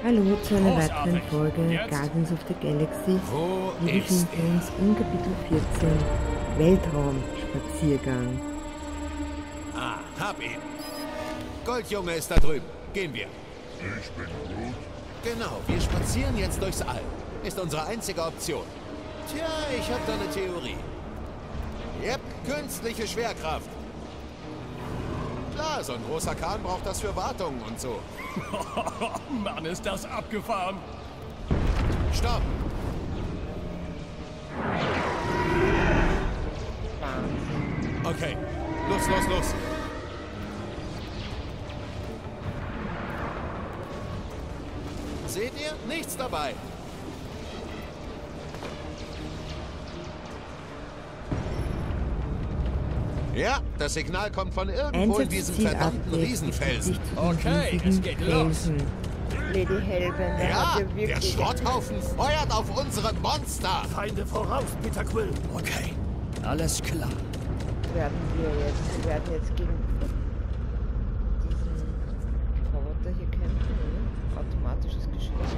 Hallo zu einer weiteren Folge Guardians of the Galaxy. Wir befinden uns in Kapitel 14, Weltraumspaziergang. Ah, hab ihn. Goldjunge ist da drüben. Gehen wir. Ich bin gut. Genau, wir spazieren jetzt durchs All. Ist unsere einzige Option. Tja, ich hab da eine Theorie. Yep, künstliche Schwerkraft. Klar, so ein großer Kahn braucht das für Wartungen und so. Mann, ist das abgefahren. Stopp! Okay, los. Seht ihr? Nichts dabei. Ja, das Signal kommt von irgendwo in diesem verdammten Riesenfelsen. Okay, es geht los. Lady Hellbender Ja, hat ja der wirklich... Schrotthaufen feuert auf unsere Monster. Feinde voraus, Peter Quill. Okay, alles klar. Wir werden jetzt gegen diesen Roboter hier kämpfen, oder? Automatisches Geschoss.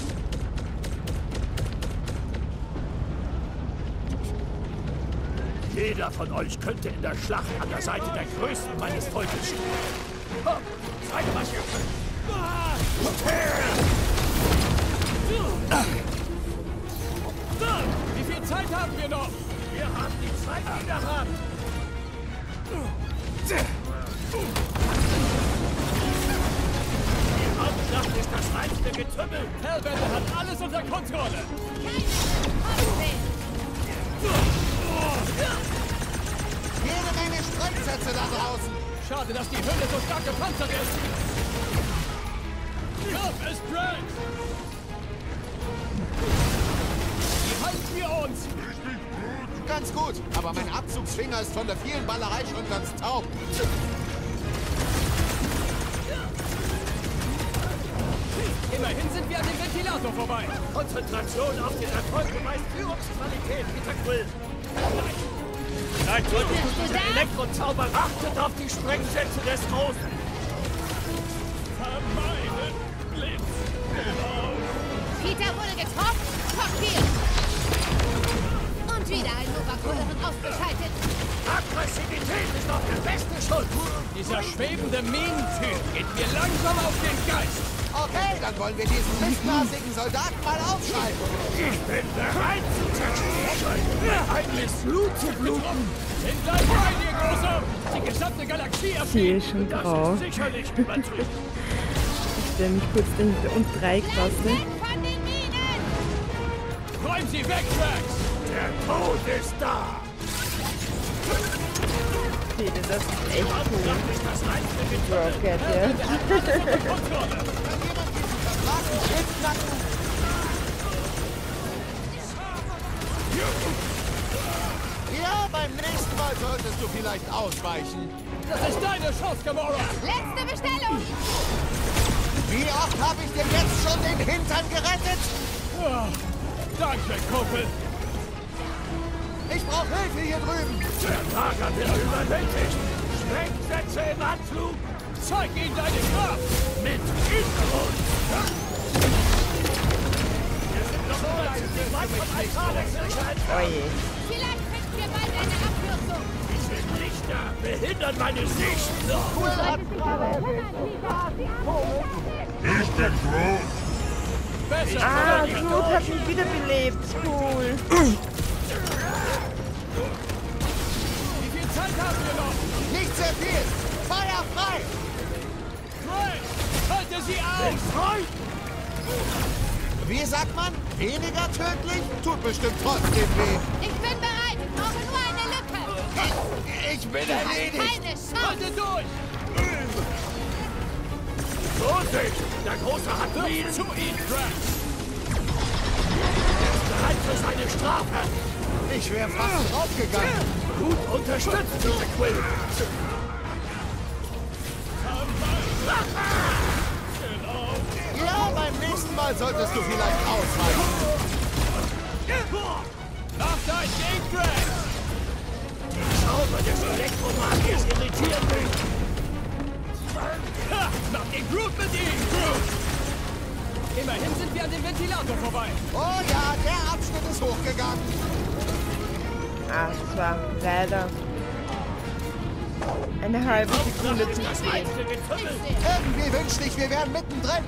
Jeder von euch könnte in der Schlacht an der Seite der Größten meines Volkes stehen. Komm, zeig was ihr könnt. Wie viel Zeit haben wir noch? Wir haben die Zeit in der Hand. Die Hauptschlacht ist das reinste Getümmel. Hellbender hat alles unter Kontrolle. Jede Menge Sprengsätze da draußen. Schade, dass die Hülle so stark gepanzert ist. Komm, es brennt. Wie halten wir uns? Ganz gut, aber mein Abzugsfinger ist von der vielen Ballerei schon ganz taub. Immerhin sind wir an dem Ventilator vorbei. Konzentration auf den Erfolg beweist Führungsqualität, Peter Quill. Vielleicht solltest du diese Elektrozauber achtet auf die Sprengsätze des Großen. Vermeiden Blitz. Peter wurde getroffen, Cocktail. Und wieder ein Nova-Kohlerin ausgeschaltet. Aggressivität ist doch der beste Schutz. Dieser schwebende Minentyp geht mir langsam auf den Geist. Okay, dann wollen wir diesen missnasigen Soldaten mal aufschalten. Ich bin bereit zu zerstören. Ein Blut zu bluten. Sind gleich bei dir, Großer. Die gesamte Galaxie Sie ist schon grau. Das ist sicherlich übertrieben. Ich stelle mich kurz dahinter und Dreiecktaste. Von den Minen! Räum sie weg, Drax. Der Tod ist da. Seht ihr, das ist echt cool. Ist das reinste Getümmel. Rocket, ja. Kontrolle. Ja, beim nächsten Mal solltest du vielleicht ausweichen. Das ist deine Chance, Gamora. Letzte Bestellung! Wie oft habe ich dir jetzt schon den Hintern gerettet? Oh, danke, Kumpel. Ich brauche Hilfe hier drüben. Der Lager wird überwältigt. Sprengsätze im Anflug. Zeig ihnen deine Kraft. Mit Hintergrund. Wir sind noch ziemlich weit vom Altar der Kirche entfernt. Oje. Vielleicht finden wir bald eine Abkürzung. Diese Lichter behindern meine Sicht. Ich bin Groot. Besser. Ah, Groot hat mich wiederbelebt. Cool. Wie viel Zeit haben wir noch? Nicht sehr viel. Feuer frei. Frank, halte sie auf. Wie sagt man? Weniger tödlich? Tut bestimmt trotzdem weh. Ich bin bereit. Ich brauche nur eine Lücke. Ich bin Keine erledigt. Chance. Halte durch. Vorsicht, der Große hat Minen. Zu ihm, Drax. Er ist bereit für seine Strafe. Ich wäre fast draufgegangen. Gut unterstützt, Peter Quill. Ja, beim nächsten Mal solltest du vielleicht ausweichen. Nach dein Game, Drax. Die Zauber des Elektromagiers irritieren mich. Ha! Mach den Groot mit ihm! Groot! Immerhin sind wir an dem Ventilator vorbei. Oh ja, der Abschnitt ist hochgegangen. Ach, es war leider eine halbe Sekunde zu spät. Irgendwie wünschte ich, wir wären mittendrin.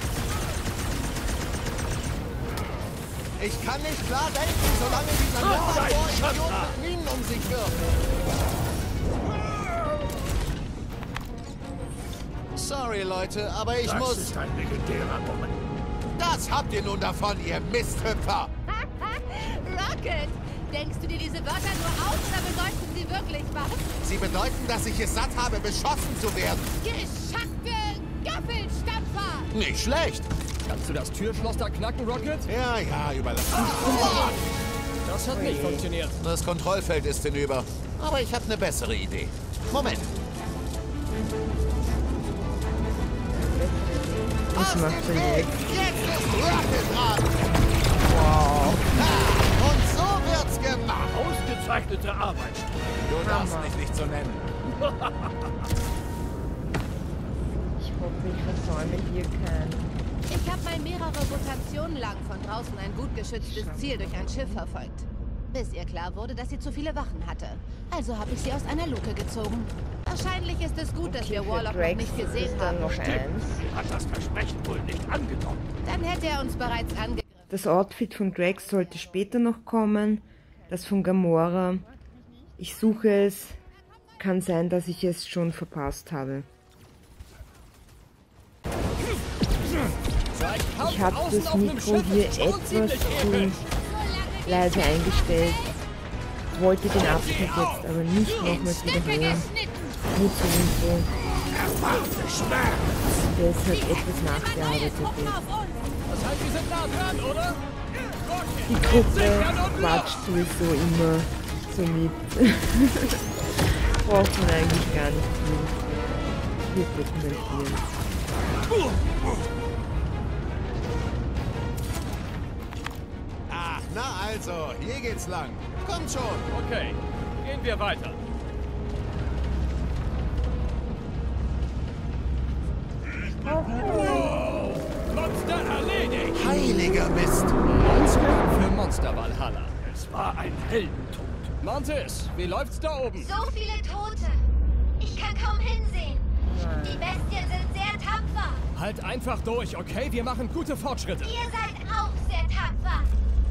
Ich kann nicht klar denken, solange dieser Idiot mit Minen um sich wirft. Sorry, Leute, aber ich muss... Das ist ein legendärer Moment. Das habt ihr nun davon, ihr Misthüpfer. Rocket! Denkst du dir diese Wörter nur aus oder bedeuten sie wirklich was? Sie bedeuten, dass ich es satt habe, beschossen zu werden. Geschackte Gaffelstampfer! Nicht schlecht. Kannst du das Türschloss da knacken, Rocket? Ja, überlass. Das hat nicht funktioniert. Das Kontrollfeld ist hinüber. Aber ich habe eine bessere Idee. Moment. Was macht er jetzt? Jetzt ist Rocket dran. Wow. Und so wird's gemacht. Ausgezeichnete Arbeit. Du darfst mich nicht so nennen. Ich hoffe, ich versäume hier keinen. Ich habe mal mehrere Rotationen lang von draußen ein gut geschütztes Ziel durch ein Schiff verfolgt. Bis ihr klar wurde, dass sie zu viele Wachen hatte. Also habe ich sie aus einer Luke gezogen. Wahrscheinlich ist es gut, dass wir Warlock noch nicht gesehen dann haben. noch eins. Hat das Versprechen wohl nicht angenommen. Dann hätte er uns bereits angegriffen. Das Outfit von Drax sollte später noch kommen. Das von Gamora. Ich suche es. Kann sein, dass ich es schon verpasst habe. Ich habe das Mikro hier etwas zu leise eingestellt. Wollte den Abschnitt jetzt aber nicht nochmals wiederholen. Nur zur Info. Deshalb etwas nachgearbeitet wird. Das heißt, wir sind nah dran, oder? Die Gruppe quatscht sowieso immer so mit. Braucht man eigentlich gar nicht viel dokumentieren. Ach, na also, hier geht's lang. Kommt schon. Okay, gehen wir weiter. Monster erledigt! Heiliger Mist. Für Monster Valhalla. Es war ein Heldentod. Mantis, wie läuft's da oben? So viele Tote. Ich kann kaum hinsehen. Die Bestien sind sehr tapfer. Halt einfach durch, okay? Wir machen gute Fortschritte. Ihr seid auch sehr tapfer.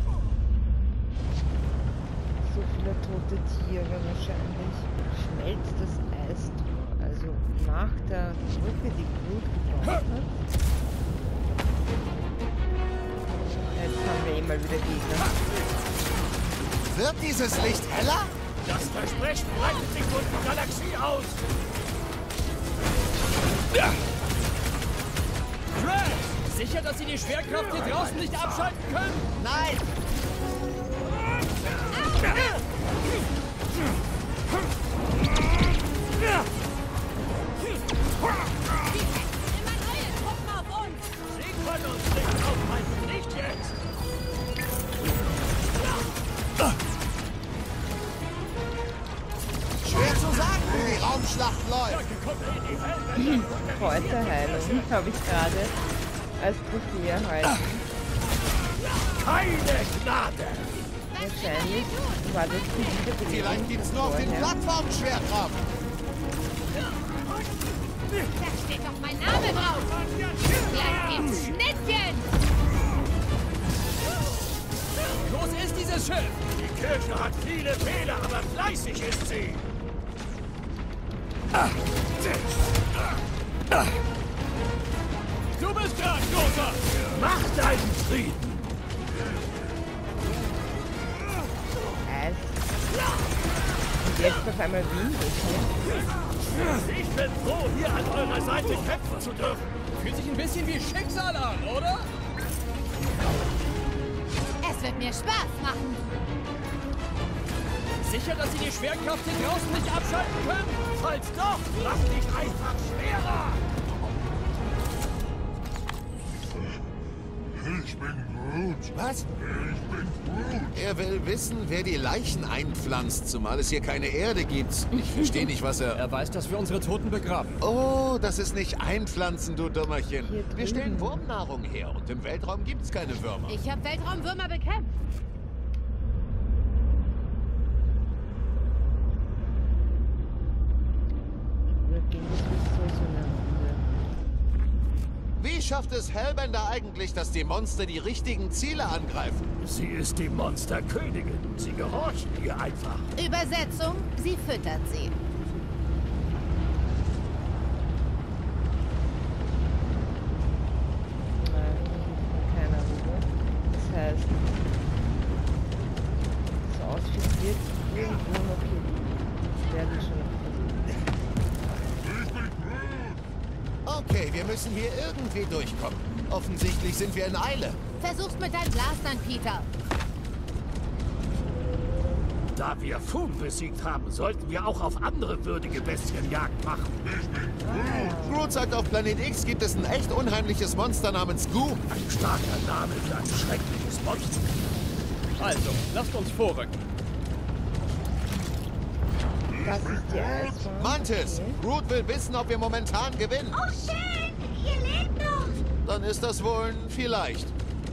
So viele tote Tiere wahrscheinlich. Schmelzt das Eis, also nach der Brücke, die Glut gebraucht hat. Jetzt haben wir immer wieder Gegner. Wird dieses Licht heller? Das Versprechen breitet sich durch die Galaxie aus. Drax! Sicher, dass Sie die Schwerkraft hier draußen nicht abschalten können? Nein. Immanuel, guck mal auf uns! Sie können uns nicht aufhalten, nicht jetzt. Schwer zu sagen, wie die Raumschlacht läuft. Kräuterheilung habe ich gerade als Trophäe erhalten. Keine Gnade. Wahrscheinlich war das die Wiederbelebung. Vielleicht gibt's nur auf den vorher. Plattformen Schwerkraft. Da steht doch mein Name drauf! Gleich gibt's Schnittchen! Wie groß ist dieses Schiff? Die Kirche hat viele Fehler, aber fleißig ist sie. Du bist dran, Großer! Mach deinen Frieden. Eis. Und jetzt auf einmal windig, ne? Ich bin froh, hier an eurer Seite kämpfen zu dürfen. Fühlt sich ein bisschen wie Schicksal an, oder? Es wird mir Spaß machen! Sicher, dass Sie die Schwerkraft hier draußen nicht abschalten können? Falls doch, mach dich einfach schwerer. Ich bin Groot. Was? Ich bin Groot. Er will wissen, wer die Leichen einpflanzt, zumal es hier keine Erde gibt. Ich verstehe nicht, was er... Er weiß, dass wir unsere Toten begraben. Oh, das ist nicht einpflanzen, du Dummerchen. Hier Wir stellen drüben. Wurmnahrung her und im Weltraum gibt's keine Würmer. Ich habe Weltraumwürmer bekämpft. Wir gehen jetzt bis so eine Runde. Wie schafft es Hellbender eigentlich, dass die Monster die richtigen Ziele angreifen? Sie ist die Monsterkönigin. Sie gehorchen ihr einfach. Übersetzung, sie füttert sie. Keiner Ruhe. Das heißt, so aussieht, wird irgendwo noch hier liegen. Werden schon noch versuchen. Okay, wir müssen hier irgendwie durchkommen. Offensichtlich sind wir in Eile. Versuch's mit deinen Blastern, Peter. Da wir Foom besiegt haben, sollten wir auch auf andere würdige Bestien Jagd machen. Groot sagt, auf Planet X gibt es ein echt unheimliches Monster namens Goo. Ein starker Name für ein schreckliches Monster. Also, lasst uns vorrücken. Das ist die Eisbahn. Mantis, Okay. Groot will wissen, ob wir momentan gewinnen. Oh, schön! Ihr lebt noch! Dann ist das wohl ein vielleicht.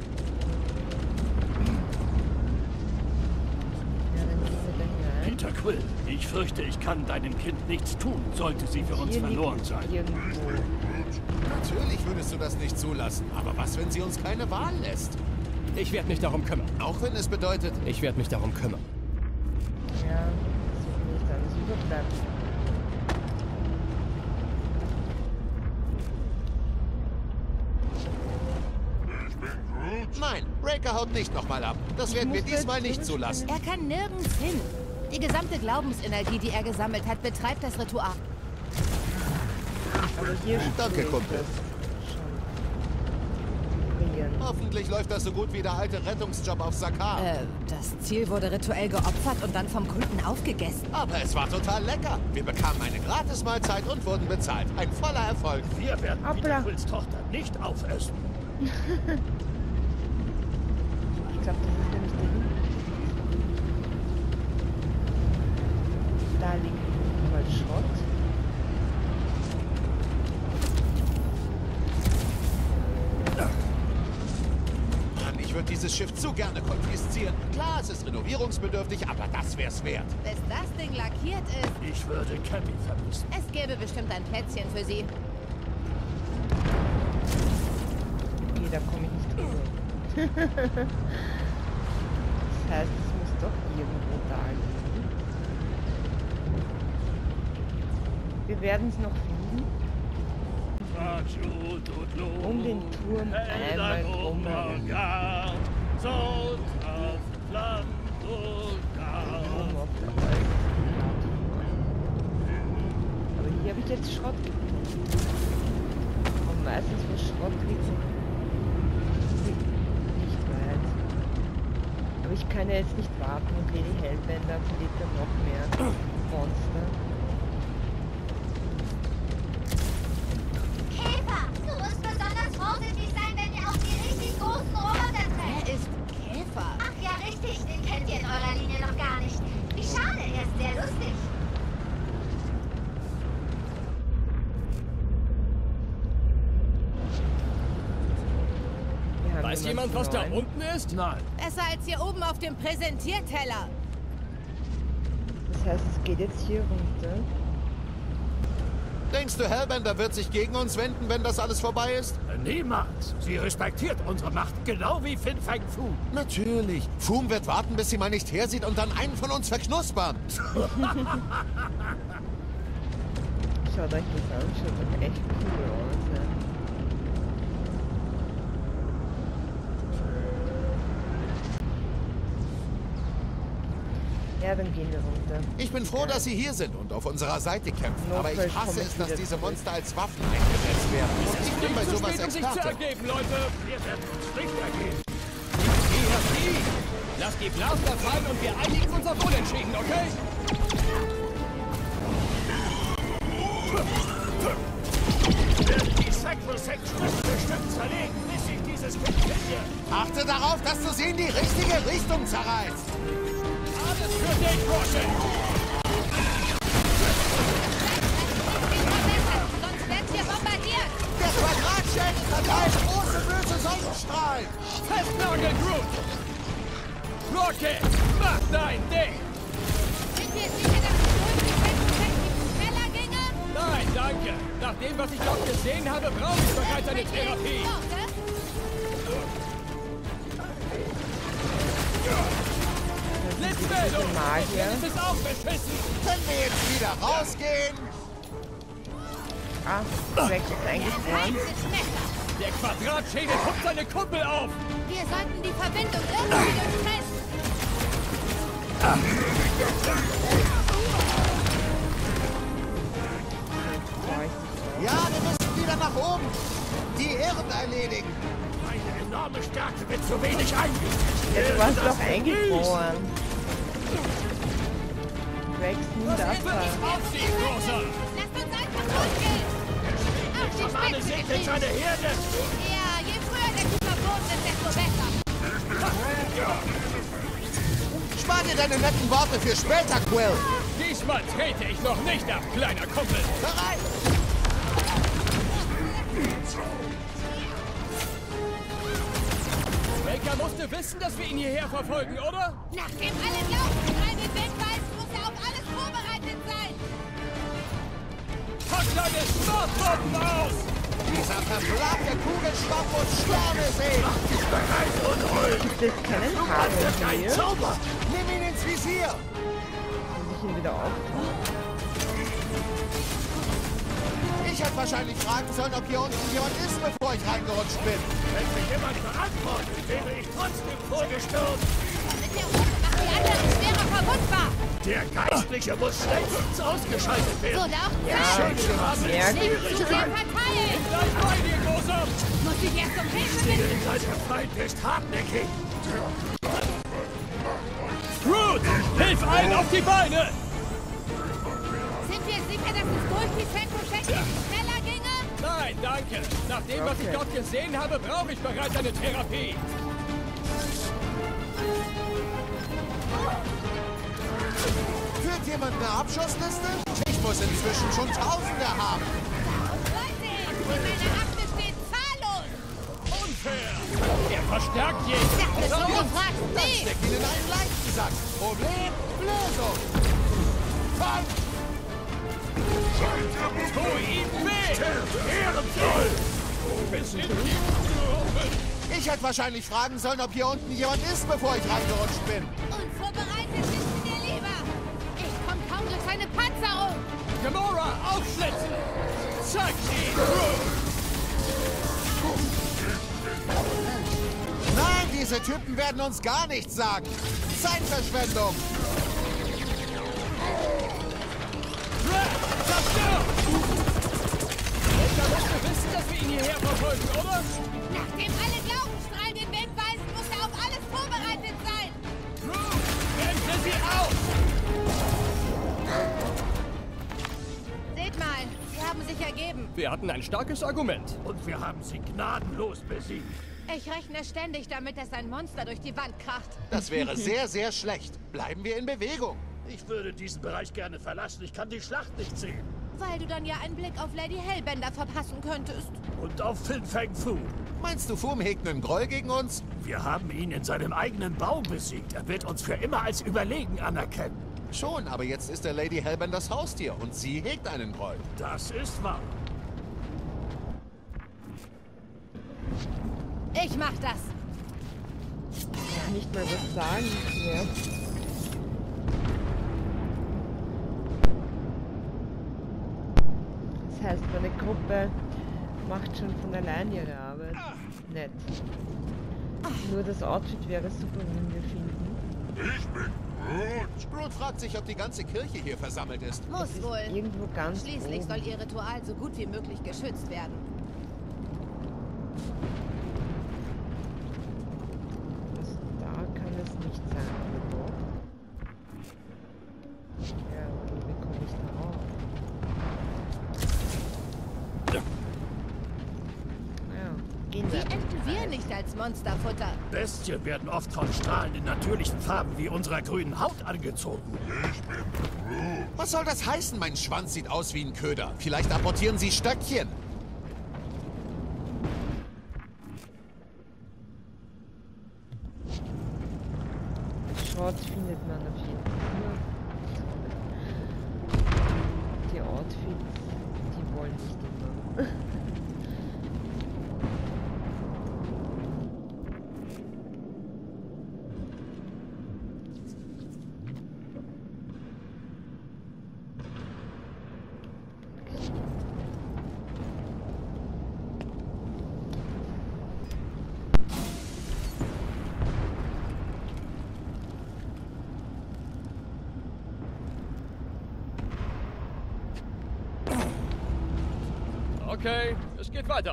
Ja, dann gehen wir da hinein. Peter Quill, ich fürchte, ich kann deinem Kind nichts tun, sollte sie für uns Hier verloren liegt sein. irgendwo. Natürlich würdest du das nicht zulassen. Aber was, wenn sie uns keine Wahl lässt? Ich werde mich darum kümmern. Auch wenn es bedeutet... Ich werde mich darum kümmern. Ja, so nicht alles überbleibt. Ich bin Groot. Nein, Raker haut nicht nochmal ab. Das werden wir muss diesmal jetzt nicht zulassen. Er kann nirgends hin. Die gesamte Glaubensenergie, die er gesammelt hat, betreibt das Ritual. Aber hier Danke, steht Kumpel. das schon. Vibrieren. Hoffentlich läuft das so gut wie der alte Rettungsjob auf Sakaar. Das Ziel wurde rituell geopfert und dann vom Kulten aufgegessen. Aber es war total lecker. Wir bekamen eine Gratismahlzeit und wurden bezahlt. Ein voller Erfolg. Wir werden Hoppla. Peter Quills Tochter nicht aufessen. Ich glaube, das ist nämlich der Hinten. Da liegt mal Schrott. Mann, ich würde dieses Schiff zu gerne konfiszieren. Klar, es ist renovierungsbedürftig, aber das wär's wert. Bis das Ding lackiert ist, Ich würde Cappy vermissen. es gäbe bestimmt ein Plätzchen für sie. Nee, da komme ich nicht drüber. Das heißt, es muss doch irgendwo da liegen. Wir werden es noch finden. Um den Turm einmal rumherum. Oben auf der Wolke. Aber hier habe ich jetzt Schrott gefunden. Und meistens, wo Schrott liegt, nicht weit. Aber ich kann ja jetzt nicht warten und Lady Hellbender verliert dann noch mehr Monster. Käfer! Du musst besonders vorsichtig sein, wenn ihr auf die richtig großen Roboter Er trefft. ist Käfer. Ach ja, richtig. Den kennt ihr in eurer Linie noch gar nicht. Wie schade, er ist sehr lustig. Wir haben Weiß jemand, was da neuen. unten ist? Nein, Besser als hier oben auf dem Präsentierteller. Das heißt, es geht jetzt hier runter. Denkst du, Hellbender wird sich gegen uns wenden, wenn das alles vorbei ist? niemals. Sie respektiert unsere Macht, genau wie Fin Fang Fu. Natürlich. Foom wird warten, bis sie mal nicht hersieht und dann einen von uns verknuspern. Schaut euch das an, schaut doch echt cool aus. Ja. Ja, dann gehen wir runter. Ich bin froh, dass sie hier sind und auf unserer Seite kämpfen. Aber ich Notfalls hasse komme es, ich dass wieder diese zurück. Monster als Waffen eingesetzt werden. Und ich bin bei Zu sowas spät, um sich zu Experte. ergeben, Leute. Wir werden uns nicht ergeben. EFI! Lasst die Blaster fallen und wir einigen uns auf Unentschieden, okay? Werden die Sacrosanct Schrift bestimmt zerlegen, bis sich dieses Kind findet. Scheiße! Achte darauf, dass du sie in die richtige Richtung zerreißt. Alles für dich, Rocket! Sonst werden wir bombardiert. Der Quadratschädel verteilt große böse Sonnenstrahlen. Festnageln, Groot! Rocket, mach dein Ding! Sind wir sicher, dass es durch schneller ginge? Nein, danke. Nach dem, was ich dort gesehen habe, brauche ich bereits eine Therapie. Blitzmeldung! Magier. Das ist auch beschissen! Können wir jetzt wieder rausgehen? Ah, Rex ist eingefroren. Der Quadratschädel pumpt seine Kuppel auf! Wir sollten die Verbindung irgendwie durchtrennen. Ja, wir müssen wieder nach oben. Die Irren erledigen. Eine enorme Stärke mit zu wenig eingesetzt. Ja, du warst doch eingefroren. Rex, nimm das Wird mal. es aufziehen, Großer! Lasst uns einfach durchgehen. Auf die Schamane Spitze segnet getrieben. seine Herde. Ja, je früher der Typ verboten ist, desto besser. Spar dir deine netten Worte für später, Quill. Diesmal trete ich noch nicht ab, kleiner Kumpel! Bereit? Baker musste wissen, dass wir ihn hierher verfolgen, oder? Nachdem alle glauben, rein den Wind weiß, muss er auf alles vorbereitet sein. Pack deine Smartbomben aus! Dieser verflagte Kugelschwamm muss Sterne sehen. Gibt es keinen Haken hier? Zauber. Nimm ihn ins Visier. Muss ich ihn wieder auftun? Ich hätte wahrscheinlich fragen sollen, ob hier unten jemand ist, bevor ich reingerutscht bin. Wenn mich jemand verantwortet, wäre ich trotzdem vorgestürzt. Mit der Runde macht die anderen schwerer verwundbar. Der Geistliche muss schnellstens ausgeschaltet werden. Wurde auch Ja, Zeit. sehr Nicht gut. zu sehr verteilen. Gleich bei dir, Großer! Muss ich erst um Hilfe bitten. Der Feind ist hartnäckig. Groot, hilf allen auf die Beine! Sind wir sicher, dass es durch die Zentroscheck schneller ginge? Nein, danke. Nach dem, was ich Okay. dort gesehen habe, brauche ich bereits eine Therapie. Führt jemand eine Abschussliste? Ich muss inzwischen schon Tausende haben. Leute, in meiner Akte steht zahllos. Unfair! Er verstärkt jeden. Das ist so gefragt. Dann Nee. steck ihn in einen leichten Sack. Problem, Lösung. Fang! Tu ihm weh! Ehrenvoll. Bis in die... Ich hätte wahrscheinlich fragen sollen, ob hier unten jemand ist, bevor ich reingerutscht bin. Unvorbereitet ist mir lieber. Ich komme kaum durch seine Panzerung. Gamora, aufschlitzen! Zeig ihn! Nein, diese Typen werden uns gar nichts sagen. Zeitverschwendung. Zerstört! Baker musste wissen, dass wir ihn hierher verfolgen, oder? Nachdem alle Glaubensstrahlen den Wind weisen, muss er auf alles vorbereitet sein. Groot, bremse sie auf! Seht mal, sie haben sich ergeben. Wir hatten ein starkes Argument. Und wir haben sie gnadenlos besiegt. Ich rechne ständig damit, dass ein Monster durch die Wand kracht. Das wäre sehr, sehr schlecht. Bleiben wir in Bewegung. Ich würde diesen Bereich gerne verlassen. Ich kann die Schlacht nicht sehen. Weil du dann ja einen Blick auf Lady Hellbender verpassen könntest. Und auf Fin Fang Fu. Meinst du, Fum hegt einen Groll gegen uns? Wir haben ihn in seinem eigenen Baum besiegt. Er wird uns für immer als überlegen anerkennen. Schon, aber jetzt ist er Lady Hellbenders Haustier und sie hegt einen Groll. Das ist wahr. Ich mach das. Kann nicht mal was sagen mehr. Das heißt, meine Gruppe macht schon von allein ihre Arbeit. Nett. Nur das Outfit wäre super, wenn wir finden. Ich bin Groot. Groot fragt sich, ob die ganze Kirche hier versammelt ist. Muss wohl. Irgendwo ganz Schließlich oben. soll ihr Ritual so gut wie möglich geschützt werden. Also da kann es nicht sein, oder doch? Ja, wie komme ich da rauf? Ja, gehen Wie wir. enden wir nicht als als Monsterfutter. Bestien werden oft von strahlenden natürlichen Farben wie unserer grünen Haut angezogen. Ich bin Groot. Was soll das heißen? Mein Schwanz sieht aus wie ein Köder. Vielleicht apportieren Sie Stöckchen. Shorts findet man auf jeden Fall. Die Outfits, die wollen nicht immer. Okay, es geht weiter.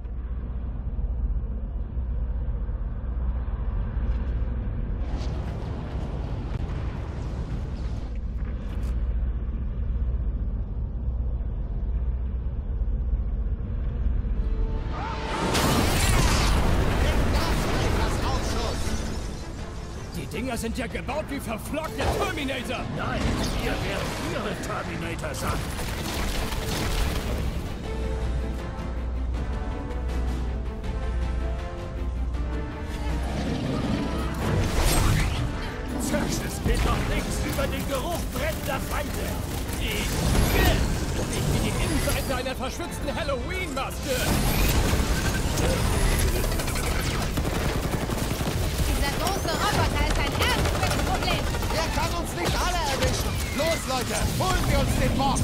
Die Dinger sind ja gebaut wie verflockte Terminator. Nein, wir werden ihre Terminator sein. Es geht doch nichts über den Geruch brennender Feinde. Nicht wie die Innenseite einer verschwitzten Halloween-Maske. Dieser große Roboter ist ein ernstes Problem. Er kann uns nicht alle erwischen. Los, Leute, holen wir uns den Boss.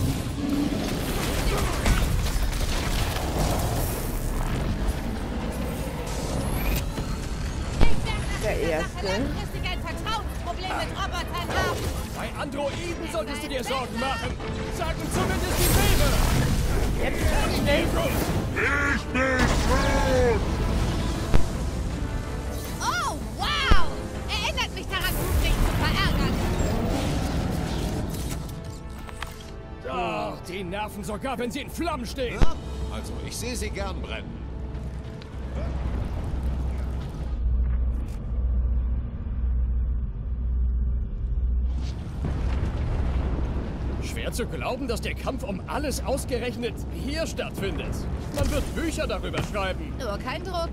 Der erste. Langfristig ein Vertrauensproblem mit Robotern haben. Bei Androiden solltest du dir Sorgen machen. Sagen zumindest die Filme. Jetzt ganz schnell. Ich bin Groot. Oh, wow! Erinnert mich daran, mich zu verärgern. Ach, die nerven sogar, wenn sie in Flammen stehen. Ja? Also, ich sehe sie gern brennen. Schwer zu glauben, dass der Kampf um alles ausgerechnet hier stattfindet. Man wird Bücher darüber schreiben. Nur kein Druck.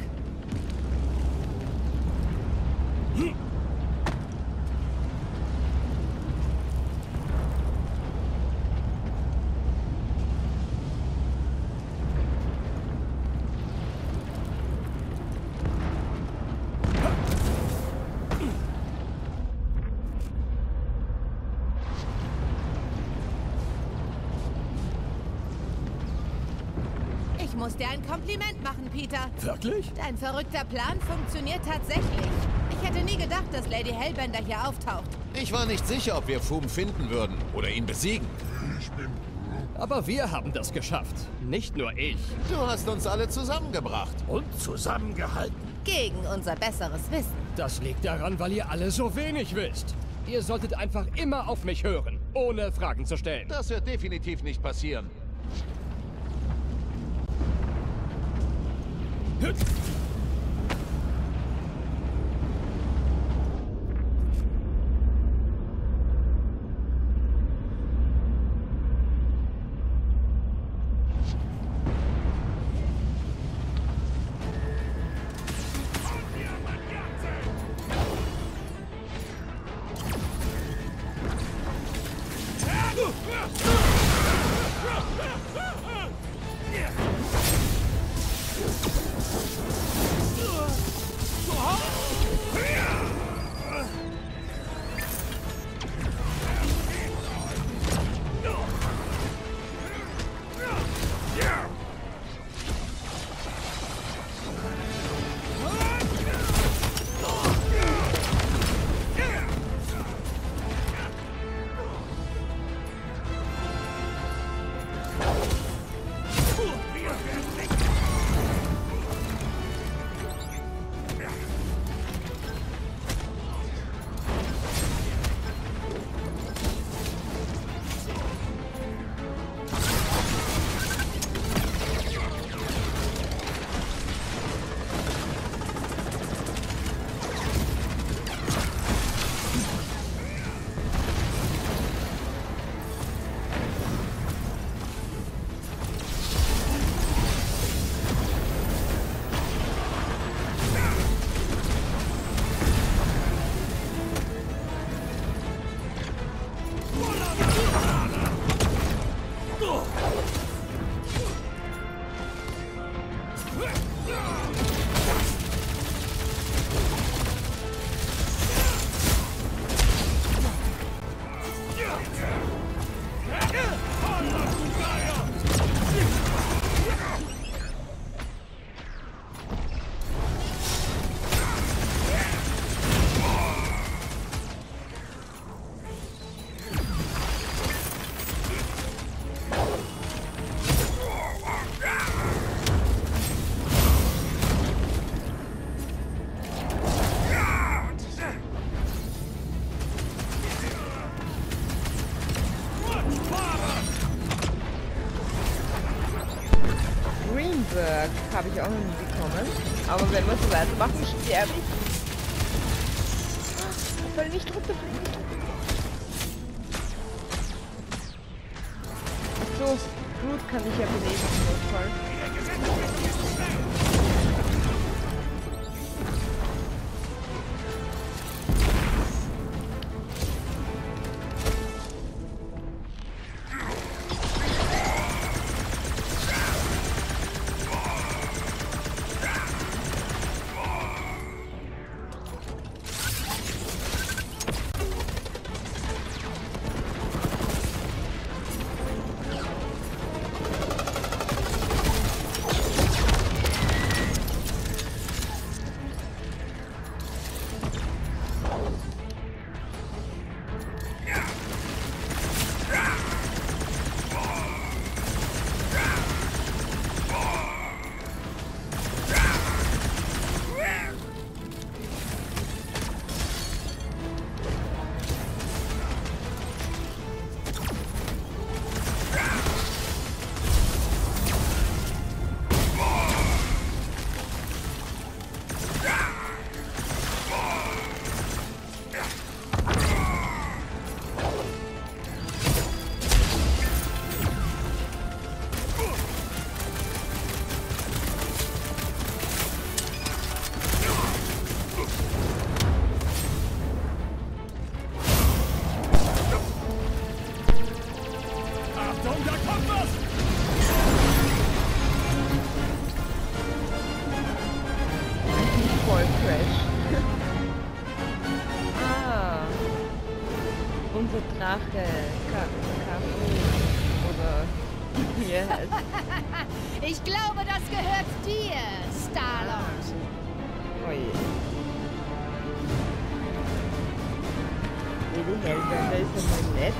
Ich muss dir ein Kompliment machen, Peter. Wirklich? Dein verrückter Plan funktioniert tatsächlich. Ich hätte nie gedacht, dass Lady Hellbender hier auftaucht. Ich war nicht sicher, ob wir Foom finden würden oder ihn besiegen. Ich bin Groot. Aber wir haben das geschafft. Nicht nur ich. Du hast uns alle zusammengebracht. Und zusammengehalten. Gegen unser besseres Wissen. Das liegt daran, weil ihr alle so wenig wisst. Ihr solltet einfach immer auf mich hören, ohne Fragen zu stellen. Das wird definitiv nicht passieren. ich auch noch nie bekommen. Aber wenn wir so weitermachen, sterbe ich. Fall nicht runter, fall nicht runter. So, Blut kann ich ja belegen im Notfall. Drache, oder wie er heißt. Ich glaube, das gehört dir, Star-Lord. Oh je. Die Hellbender ist einmal nett.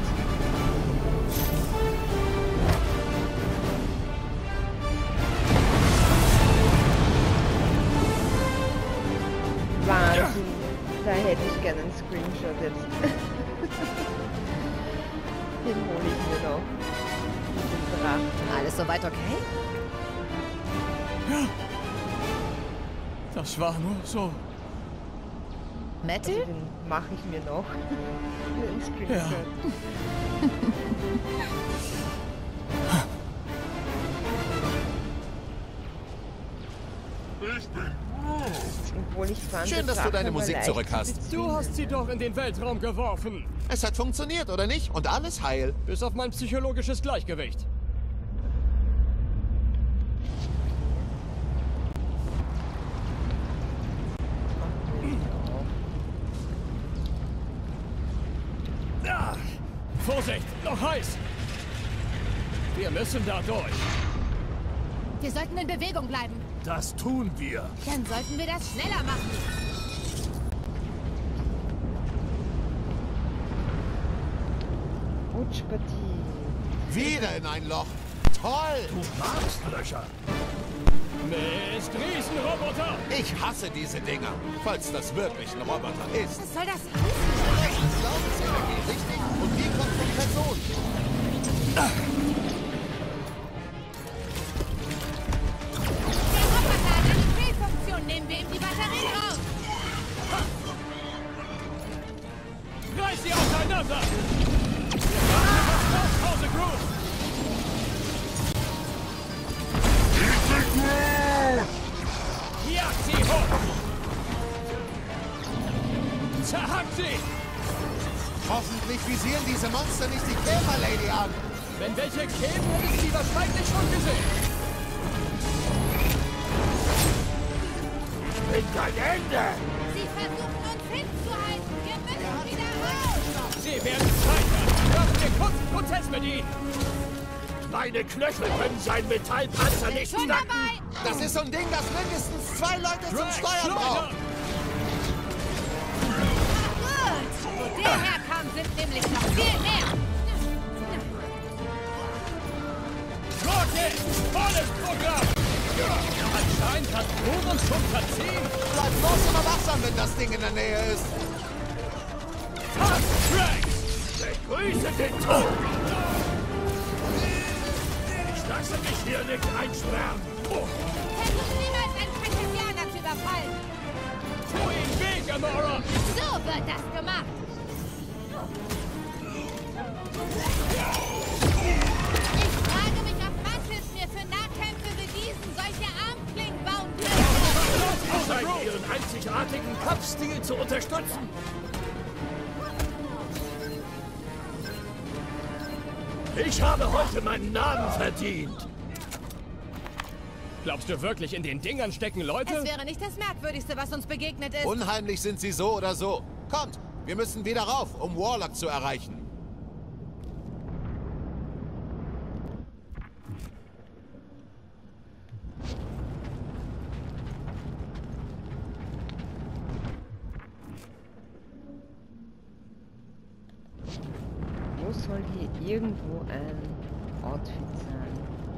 Wahnsinn. Da hätte ich gerne einen Screenshot jetzt. Den hole ich mir noch. Den Drachen. Alles soweit okay? Ja. Das war nur so. Metal? Also den mache ich mir noch. Den Screenshot. Ja. Ich bin Groot. Obwohl ich fand, Schön, dass du deine Musik zurück hast. Du hast sie doch in den Weltraum geworfen. Es hat funktioniert, oder nicht? Und alles heil. Bis auf mein psychologisches Gleichgewicht. Ah, Vorsicht, noch heiß. Wir müssen da durch. Wir sollten in Bewegung bleiben. Das tun wir. Dann sollten wir das schneller machen. Rutschpartie. Wieder in ein Loch. Toll! Du magst Löcher. Mist, Riesenroboter! Ich hasse diese Dinger. Falls das wirklich ein Roboter ist. Was soll das heißen? Glaubensenergie, richtig? Und die kommt von Person. Der Roboter hat eine Fehlfunktion. Nehmen wir ihm die Batterie raus. Reiß sie auseinander! Wir machen was Pause, Groot! Ich bin Groot. Jagt sie hoch! Zerhackt sie! Hoffentlich visieren diese Monster nicht die Käfer-Lady an. Wenn welche kämen, hätte ich sie wahrscheinlich schon gesehen. Mit kein Ende. Sie versuchen uns hinzuhalten. Wir müssen wieder raus. Sie werden scheitern. Hören wir kurz Prozess mit ihnen. Meine Knöchel können seinen Metallpanzer Bin nicht schon knacken. dabei. Das ist so ein Ding, das mindestens 2 Leute zum Drax, Steuern braucht. schleudern! Gut. Wo der herkam, sind nämlich noch viel mehr. Rocket! Volles Programm! Anscheinend hat Groot uns schon verziehen. Bleib bloß immer wachsam, wenn das Ding in der Nähe ist. Fast Drax! Begrüße den Tod. Ich lasse mich hier nicht einsperren. Oh. Versuchen wir überfallen. Tu ihm weh, Gamora! So wird das gemacht. Ich frage mich, ob Mantis mir für Nahkämpfe wie diesen solche Armklingen bauen könnte. Scheint ihren einzigartigen Kampfstil zu unterstützen. Ich habe heute meinen Namen verdient. Glaubst du wirklich, in den Dingern stecken Leute? Es wäre nicht das Merkwürdigste, was uns begegnet ist. Unheimlich sind sie so oder so. Kommt, wir müssen wieder rauf, um Warlock zu erreichen. Wo soll hier irgendwo ein Outfit sein?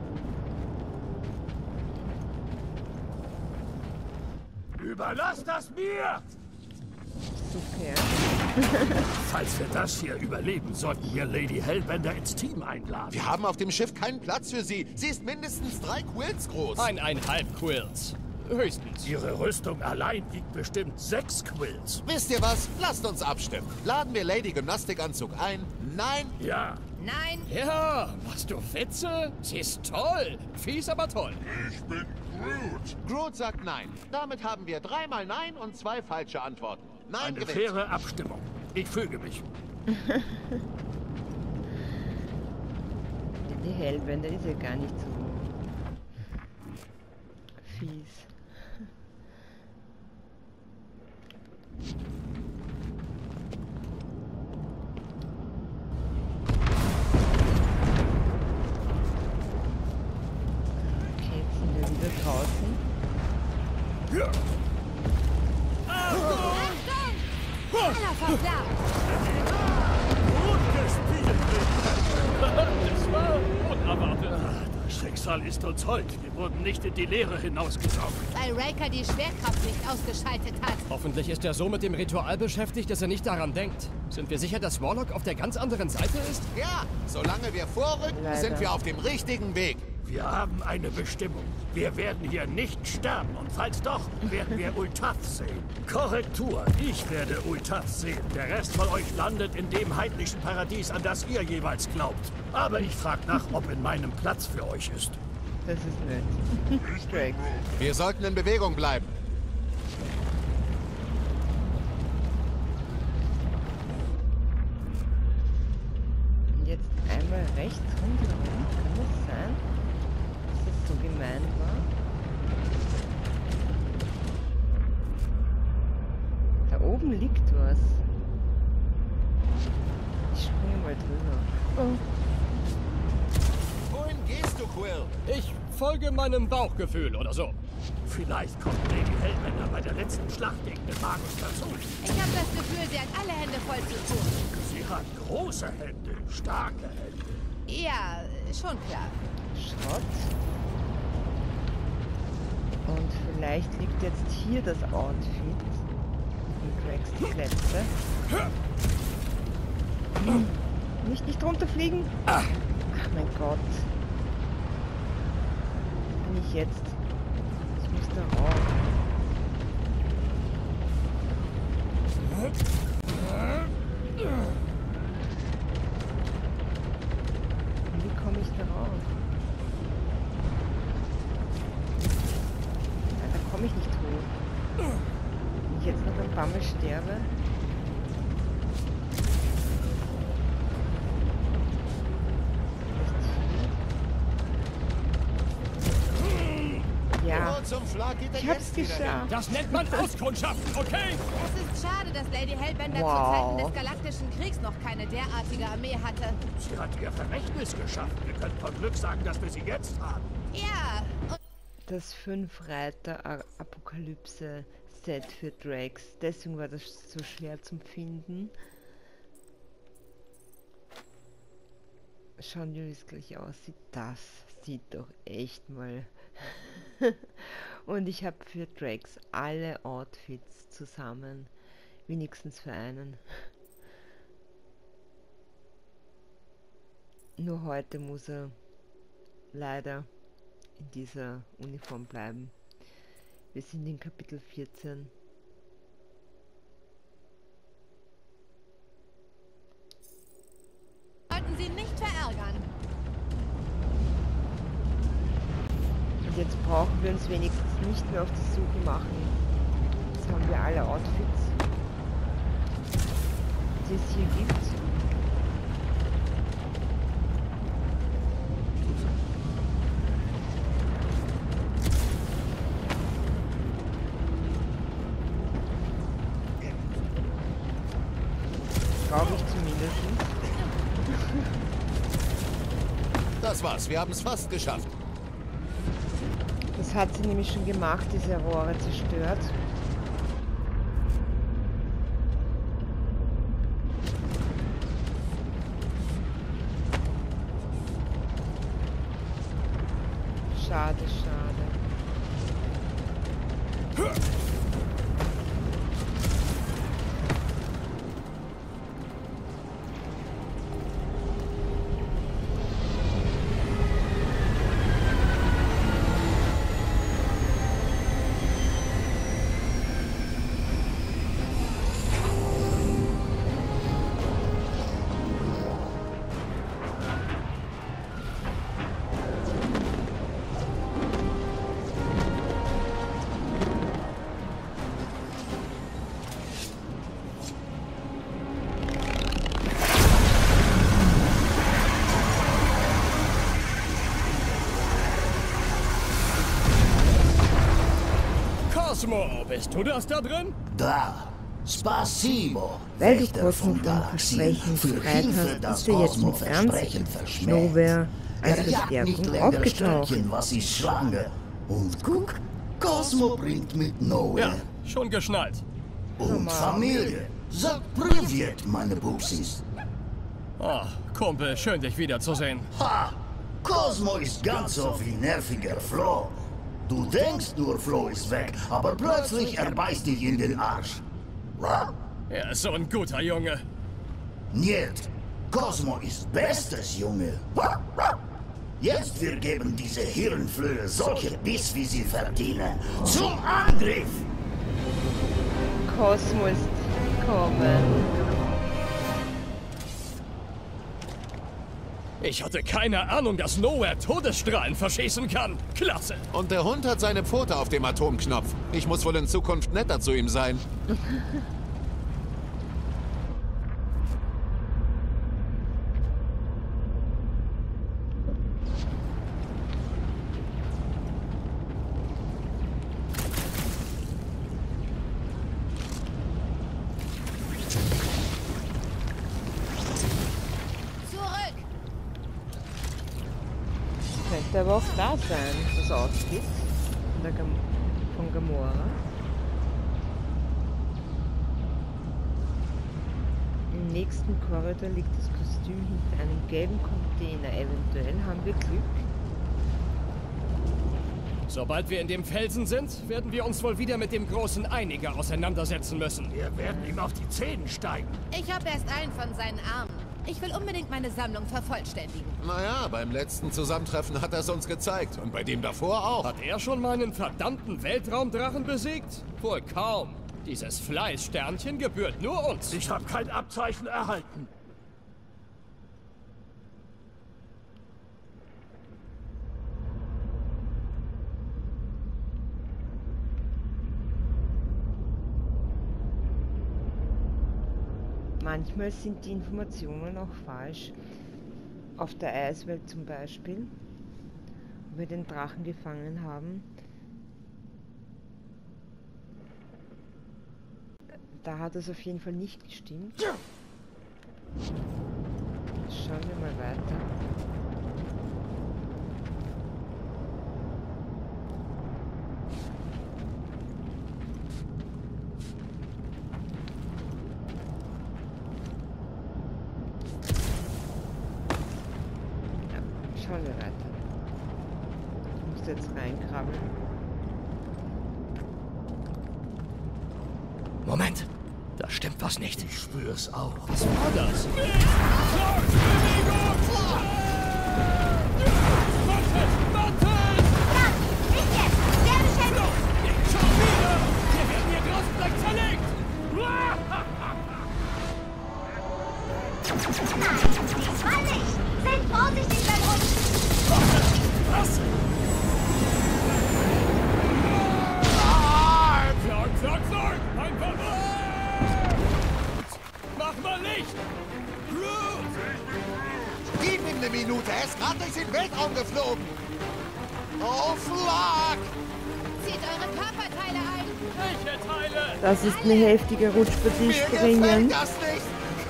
Überlass das mir! Super. Falls wir das hier überleben, sollten wir Lady Hellbender ins Team einladen. Wir haben auf dem Schiff keinen Platz für sie. Sie ist mindestens 3 Quills groß. 1,5 Quills. Höchstens. Ihre Rüstung allein wiegt bestimmt 6 Quills. Wisst ihr was? Lasst uns abstimmen. Laden wir Lady Gymnastikanzug ein? Nein? Ja, Nein, Ja, machst du Witze? Sie ist toll. Fies, aber toll. Ich bin Groot. Groot sagt nein. Damit haben wir 3 mal Nein und 2 falsche Antworten. Nein eine gewinnt. faire Abstimmung. Ich füge mich. Die Hellbender ist ja gar nicht so fies. Okay, jetzt sind wir wieder draußen. aller verflaut. Gut gespielt. Das war unerwartet. Das Schicksal ist uns hold. Wir wurden nicht in die Leere hinausgesaugt. Weil Raker die Schwerkraft nicht ausgeschaltet hat. Hoffentlich ist er so mit dem Ritual beschäftigt, dass er nicht daran denkt. Sind wir sicher, dass Warlock auf der ganz anderen Seite ist? Ja, solange wir vorrücken, Leider. sind wir auf dem richtigen Weg. Wir haben eine Bestimmung. Wir werden hier nicht sterben. Und falls doch, werden wir Ultath sehen. Korrektur. Ich werde Ultath sehen. Der Rest von euch landet in dem heidnischen Paradies, an das ihr jeweils glaubt. Aber ich frage nach, ob in meinem Platz für euch ist. Das ist nett. Drax. Wir sollten in Bewegung bleiben. Und jetzt einmal rechts rundherum. Kann das sein, dass das so gemein war? Da oben liegt was. Ich springe mal drüber. Oh. Wohin gehst du, Quill? Ich folge meinem Bauchgefühl oder so. Vielleicht kommt Lady Hellbender bei der letzten Schlacht gegen den Magus dazu. Ich habe das Gefühl, sie hat alle Hände voll zu tun. Sie hat große Hände, starke Hände. Ja, schon klar. Schrott. Und vielleicht liegt jetzt hier das Outfit. Und Drax das letzte. Nicht runterfliegen. Ach mein Gott. Bin ich jetzt? Ich muss da rauf. Wie komme ich da rauf? Ja, da komme ich nicht hoch. Wenn ich jetzt noch ein paar Mal sterbe. Ja, Und zum Schlag geht er ich hab's jetzt wieder hin. geschafft. Das nennt man Auskundschaften, okay? Es ist schade, dass Lady Hellbender zu Wow. Zeiten des Galaktischen Kriegs noch keine derartige Armee hatte. Sie hat ihr Vermächtnis geschafft. Wir können von Glück sagen, dass wir sie jetzt haben. Ja, und Das 5-Reiter-Apokalypse-Set für Drax. Deswegen war das so schwer zum Finden. Schauen wir, wie es gleich aussieht. Das sieht doch echt mal. Und ich habe für Drax alle Outfits zusammen. Wenigstens für einen. Nur heute muss er leider in dieser Uniform bleiben. Wir sind in Kapitel 14. Sollten Sie nicht verärgern. Und jetzt brauchen wir uns wenigstens nicht mehr auf die Suche machen. Jetzt haben wir alle Outfits, die es hier gibt. Glaube ich zumindest. Das war's, wir haben es fast geschafft. Das hat sie nämlich schon gemacht, diese Rohre zerstört. Schade, schade. Cosmo, bist du das da drin? Da. Spasibo. Weil du Cosmo vom Versprechen befreit hast, ist er jetzt mit ganz Nowhere als Verstärkung aufgetaucht. Was ist schwanger? Und guck, Cosmo bringt mit Nowhere. Ja, schon geschnallt. Und Familie. Sag Privet, meine Bubsis. Ah, Kumpel, schön dich wiederzusehen. Ha! Cosmo ist ganz so wie nerviger Flo. Du denkst nur, Flo ist weg, aber plötzlich er beißt dich in den Arsch. Er ist so ein guter Junge. Niet. Cosmo ist bestes Junge. Jetzt wir geben diese Hirnflöhe solche Biss, wie sie verdienen. Zum Angriff! Cosmo ist gekommen. Ich hatte keine Ahnung, dass Nowhere Todesstrahlen verschießen kann. Klasse. Und der Hund hat seine Pfote auf dem Atomknopf. Ich muss wohl in Zukunft netter zu ihm sein. Könnte aber auch da sein, das Outfit von Gamora. Im nächsten Korridor liegt das Kostüm hinter einem gelben Container. Eventuell haben wir Glück. Sobald wir in dem Felsen sind, werden wir uns wohl wieder mit dem großen Einiger auseinandersetzen müssen. Wir werden ihm auf die Zähne steigen. Ich habe erst einen von seinen Armen. Ich will unbedingt meine Sammlung vervollständigen. Naja, beim letzten Zusammentreffen hat er es uns gezeigt. Und bei dem davor auch. Hat er schon meinen verdammten Weltraumdrachen besiegt? Wohl kaum. Dieses Fleißsternchen gebührt nur uns. Ich habe kein Abzeichen erhalten. Manchmal sind die Informationen auch falsch. Auf der Eiswelt zum Beispiel, wo wir den Drachen gefangen haben. Da hat es auf jeden Fall nicht gestimmt. Schauen wir mal weiter. Schauen wir weiter. Du musst jetzt reinkrabbeln. Moment, da stimmt was nicht. Ich spür's auch. Was war das? Nicht jetzt! Sehr beschäftigt! diesmal nicht. Seid vorsichtig beim Rutschen. Was? Zurück! Ein Verbot! Mach mal Licht! Groot! Gib ihm eine Minute, er ist gerade durch den Weltraum geflogen. Oh, Flag! Zieht eure Körperteile ein. Welche Teile? Das ist eine heftige Rutsch für die Mir Springen. gefällt das nicht.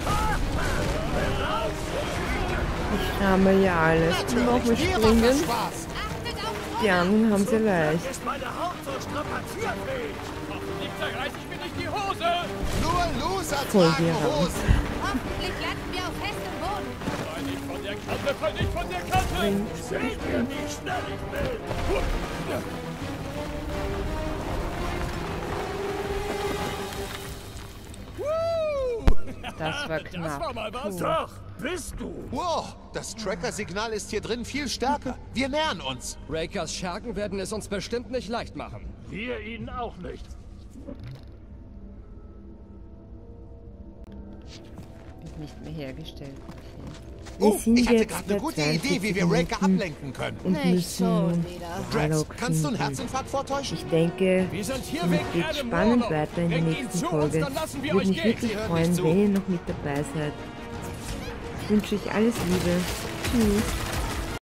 Ich ramme ja alles. Und noch mit Natürlich, mir macht das Springen. Spaß. Achtet auf Die anderen haben sie leicht. Ist meine Haut so strapazierfähig? Hoffentlich zerreiß ich mir nicht die Hose! Nur Loser Voll tragen die Raum. Hosen. Hoffentlich landen wir auf festem Boden. Fall nicht von der Kante, fall nicht von der Kante! Seht ihr, wie schnell ich bin? Das war Das knapp. war mal was! Doch, bist du. Wow, das Tracker-Signal ist hier drin viel stärker. Wir nähern uns. Rakers Schergen werden es uns bestimmt nicht leicht machen. Wir ihnen auch nicht. Wird nicht mehr hergestellt. Oh, sind ich hatte jetzt gerade eine bei gute Idee, wie wir 42 Raker Minuten ablenken können. und Nicht müssen schon wieder. Drax, Hallo kannst du einen finden. Herzinfarkt vortäuschen? Ich denke, Wir sind hier es wegen geht Adam spannend Warlock. weiter in der Bringt ihn nächsten zu uns, Folge. dann lassen wir Würde euch mich gehen. wirklich Sie hören freuen, nicht zu. wenn ihr noch mit dabei seid. Ich wünsche euch alles Liebe. Tschüss.